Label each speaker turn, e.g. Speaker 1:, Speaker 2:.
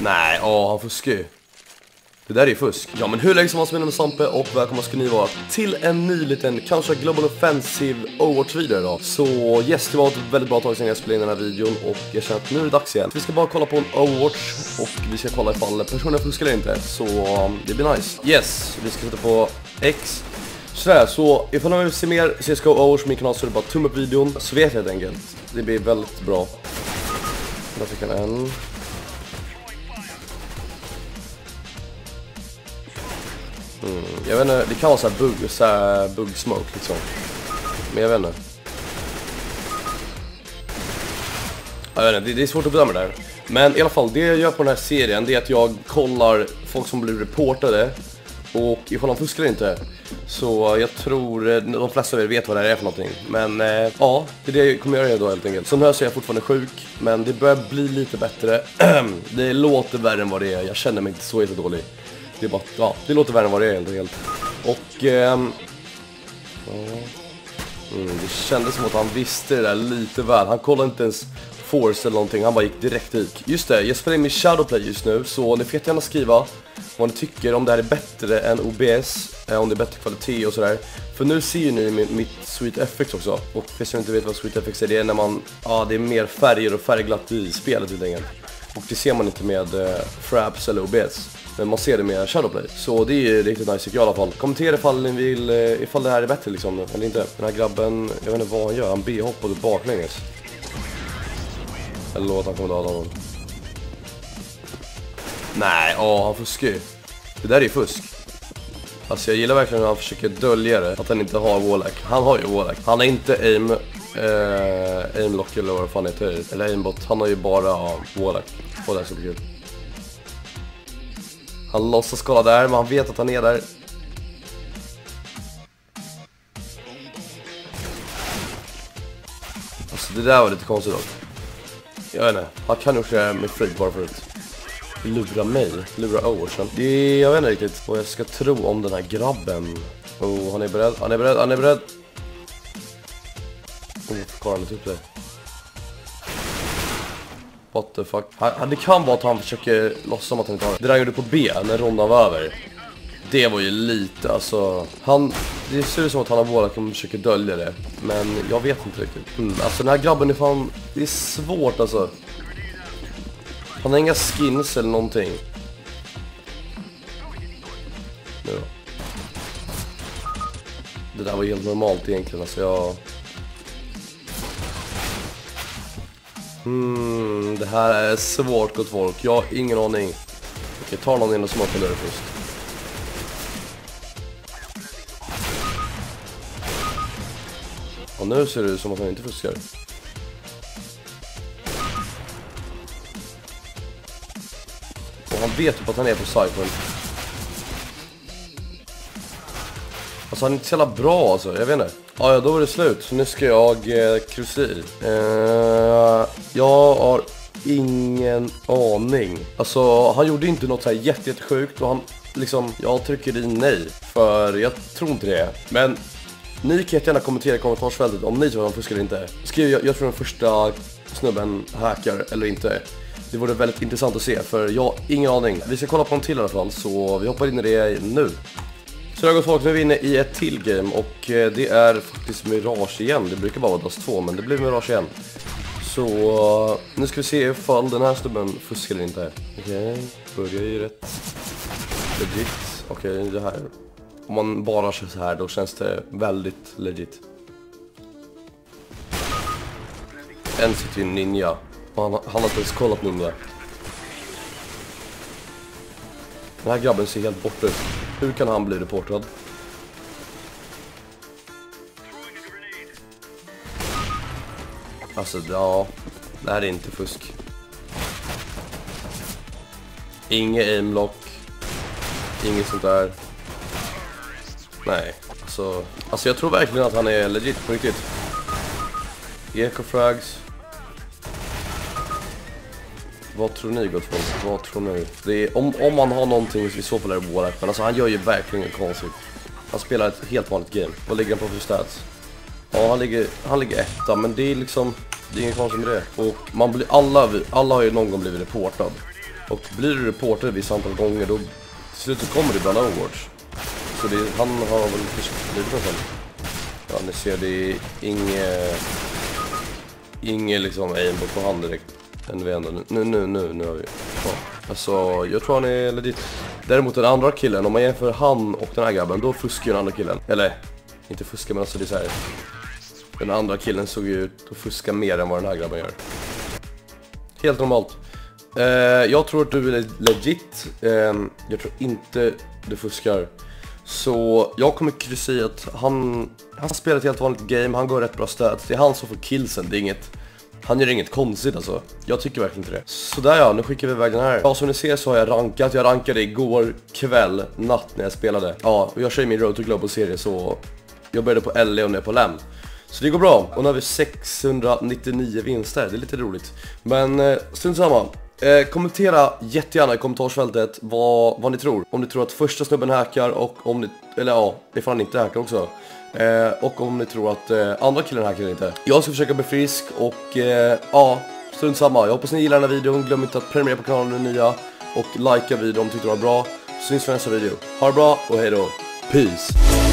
Speaker 1: Nej, han fuskar ju. Det där är ju fusk. Ja, men hur länge som man spelar med Sampe och välkomna ska ni vara till en ny liten kanske Global Offensive Overwatch-video idag. Så yes, det var ett väldigt bra tag sedan jag spelade in den här videon och jag känner att nu är det dags igen. Vi ska bara kolla på en Overwatch och vi ska kolla ifall personen fuskar eller inte. Så det blir nice. Yes, vi ska sätta på X. Så ifall ni vill se mer CSGO Overwatch på min kanal så är det bara tumma upp videon. Så vet jag helt enkelt. Det blir väldigt bra. Där fick jag en. Jag vet inte, det kan vara så här bug smoke liksom. Men jag vet inte. Jag vet inte, det är svårt att bedöma det där. Men i alla fall, det jag gör på den här serien det är att jag kollar folk som blir reportade och ifall de fuskar inte. Så jag tror de flesta av er vet vad det här är för någonting. Men ja, det är det jag kommer göra då helt enkelt. Så nu så är jag fortfarande sjuk, men det börjar bli lite bättre. Det låter värre än vad det är, jag känner mig inte så jättedålig. Det är bara, ja, det låter värre än vad det är helt enkelt. Och det kändes som att han visste det där lite väl. Han kollade inte ens force eller någonting, han bara gick direkt ut. Just det, jag spelar in med Shadowplay just nu. Så ni får gärna skriva vad ni tycker, om det här är bättre än OBS, om det är bättre kvalitet och sådär. För nu ser ni mitt Sweet FX också. Och för jag inte vet vad Sweet FX är, det är när man, det är mer färger och färgglatt i spelet helt enkelt. Och det ser man inte med Fraps eller OBS. Men man ser det med Shadowplay. Så det är riktigt nice tycker jag i alla fall. Kommentera ifall ni vill, ifall det här är bättre liksom, eller inte. Den här grabben, jag vet inte vad han gör. Han B-hoppade baklänges. Eller låt han komma döda honom. Nej, han fuskar ju. Det där är ju fusk. Alltså jag gillar verkligen när han försöker dölja det. Att han inte har wallhack. Han har ju wallhack. Han har inte aimlock eller vad fan heter det. Eller aimbot. Han har ju bara wallhack. Och det är så kul. Han låtsas kolla där, men han vet att han är där. Alltså det där var lite konstigt dock. Jag vet inte, han kan ju också göra med freak bara förut. Lura mig, lura Overwatchen. Jag vet inte riktigt vad jag ska tro om den här grabben. Han är beredd, han är beredd, han är beredd. Klarar han typ det. What the fuck? Det kan vara att han försöker låtsas som att han inte har det. Det där gjorde på B när rondan var över. Det var ju lite, alltså. Det ser ut som att han har vårat och försöker dölja det. Men jag vet inte riktigt. Alltså den här grabben är fan, det är svårt alltså. Han har inga skins eller någonting. Nu då. Det där var helt normalt egentligen, alltså jag... det här är svårt gott folk. Jag har ingen aning. Okej, ta någon in och smaka där först. Och nu ser det ut som att han inte fuskar. Och han vet typ att han är på Cypher. Alltså han är inte så jävla bra alltså, jag vet inte. Ja, då var det slut. Så nu ska jag cruisa i. Jag har ingen aning. Alltså han gjorde inte något så här jättesjukt. Och han liksom, jag trycker i nej. För jag tror inte det. Men ni kan gärna kommentera i kommentarsfältet om ni tror att han fuskar eller inte. Skriv, jag tror den första snubben hackar eller inte. Det vore väldigt intressant att se, för jag har ingen aning. Vi ska kolla på en till i alla fall, så vi hoppar in i det nu. Så jag har gått folk, nu är vi inne i ett till game och det är faktiskt Mirage igen. Det brukar bara vara Dust 2, men det blir Mirage igen. Så nu ska vi se ifall den här snubben fuskar eller inte. Okej, börjar ju rätt legit. Okej, det här. Om man bara kör så här, då känns det väldigt legit. En sitter ju ninja. Han har inte ens kollat ninja. Den här grabben ser helt bort ut. Hur kan han bli reportad? Alltså ja, det här är inte fusk. Inget aimlock. Inget sånt där. Nej, alltså jag tror verkligen att han är legit på riktigt. Ecofrags. Vad tror ni gott folk? Vad tror ni? Det är, om man har någonting i så fall är det Warhack. Men alltså han gör ju verkligen konstigt. Han spelar ett helt vanligt game. Vad ligger han på för stats? Ja, han ligger etta, men det är liksom, det är inget konstigt med det. Och man blir, alla har ju någon gång blivit reportad. Och blir du reporter ett visst antal gånger, då till slut så kommer du bland Overwatch. Så han har väl försökt blivit något sånt. Ja, ni ser, det är inget liksom aimbot på hand direkt. Nu har vi. Ja. Alltså, jag tror han är legit. Däremot den andra killen, om man jämför han och den här grabben, då fuskar ju den andra killen. Eller, inte fuskar, men alltså det är så här. Den andra killen såg ju ut att fuska mer än vad den här grabben gör. Helt normalt. Jag tror att du är legit. Jag tror inte du fuskar. Så jag kommer kryssa i att han spelar ett helt vanligt game. Han går rätt bra stöd. Det är han som får killsen. Det är inget, han gör inget konstigt alltså. Jag tycker verkligen inte det. Så där ja, nu skickar vi iväg den här. Ja, som ni ser så har jag rankat. Jag rankade igår kväll, natt när jag spelade. Ja, och jag kör min Road to Global-serie, så jag började på LA och nu är på LAM. Så det går bra. Och nu har vi 699 vinster. Det är lite roligt. Men strunt samma. Kommentera jättegärna i kommentarsfältet vad ni tror. Om ni tror att första snubben hackar, och om ni, eller ja, ifall han inte hackar också. Och om ni tror att andra killen hackar inte. Jag ska försöka bli frisk och ja, strunt samma. Jag hoppas ni gillar den här videon. Glöm inte att prenumerera på kanalen om ni är nya. Och likea videon om ni tyckte det var bra. Så syns vi i nästa video. Ha det bra och hej då. Peace.